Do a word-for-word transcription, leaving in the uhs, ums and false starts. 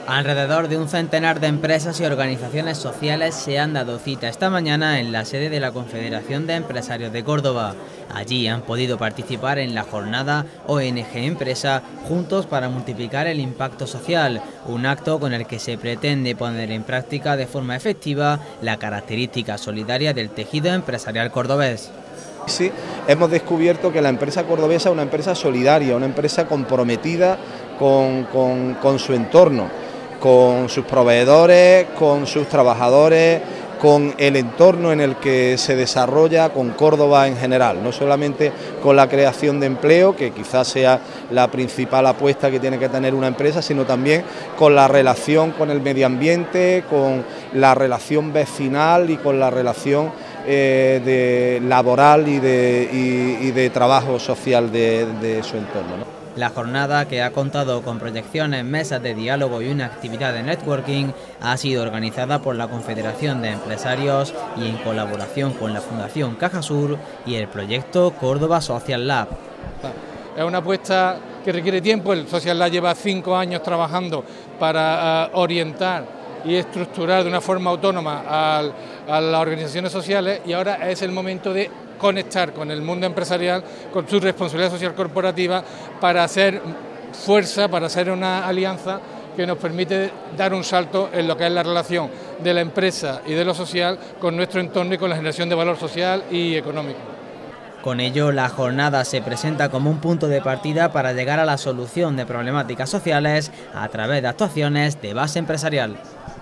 Alrededor de un centenar de empresas y organizaciones sociales se han dado cita esta mañana en la sede de la Confederación de Empresarios de Córdoba. Allí han podido participar en la jornada O N G Empresa Juntos para multiplicar el impacto social, un acto con el que se pretende poner en práctica de forma efectiva la característica solidaria del tejido empresarial cordobés. Sí, hemos descubierto que la empresa cordobesa es una empresa solidaria, una empresa comprometida con, con, con su entorno, con sus proveedores, con sus trabajadores, con el entorno en el que se desarrolla, con Córdoba en general, no solamente con la creación de empleo, que quizás sea la principal apuesta que tiene que tener una empresa, sino también con la relación con el medio ambiente, con la relación vecinal y con la relación eh, de laboral y de, y, y de trabajo social de, de su entorno, ¿no? La jornada, que ha contado con proyecciones, mesas de diálogo y una actividad de networking, ha sido organizada por la Confederación de Empresarios y en colaboración con la Fundación Cajasur y el proyecto Córdoba Social Lab. Es una apuesta que requiere tiempo. El Social Lab lleva cinco años trabajando para uh, orientar y estructurar de una forma autónoma a, a las organizaciones sociales, y ahora es el momento de conectar con el mundo empresarial, con su responsabilidad social corporativa, para hacer fuerza, para hacer una alianza que nos permite dar un salto en lo que es la relación de la empresa y de lo social con nuestro entorno y con la generación de valor social y económico. Con ello, la jornada se presenta como un punto de partida para llegar a la solución de problemáticas sociales a través de actuaciones de base empresarial.